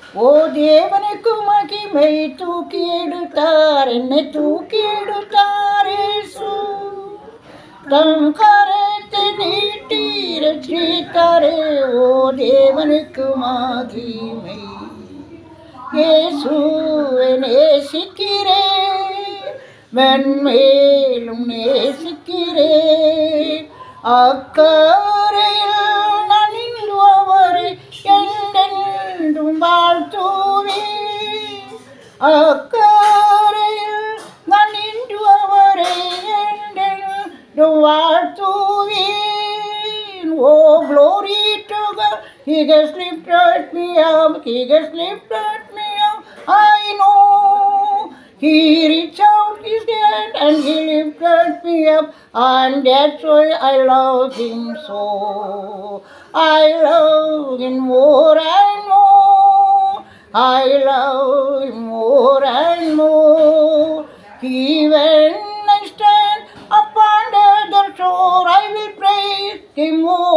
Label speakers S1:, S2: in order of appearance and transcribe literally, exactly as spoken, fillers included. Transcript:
S1: ஓ தேவனுக்கு மகிமை தூக்கி எடுத்தார், என்னை தூக்கி எடுத்தார் இயேசு. தம் கரத்தை நீட்டி ரட்சித்தாரே, ஓ தேவனுக்கு மகிமை. இயேசுவை நேசிக்கிறேன், மென்மேலும் நேசிக்கிறேன். அக்கறையில் நான் நின்று அவரை என்றென்றும் வாழ்த்துவேன். அக்கறையில் நான் நின்று அவரை என்றென்றும் வாழ்த்துவேன். Oh, glory to God, He has lifted me up, He has lifted me up. I know He reached out His hand and He lifted me up, and that's why I love Him so. I love Him more and more. I love Him more and more. Even I stand upon the shore, I will praise Him more.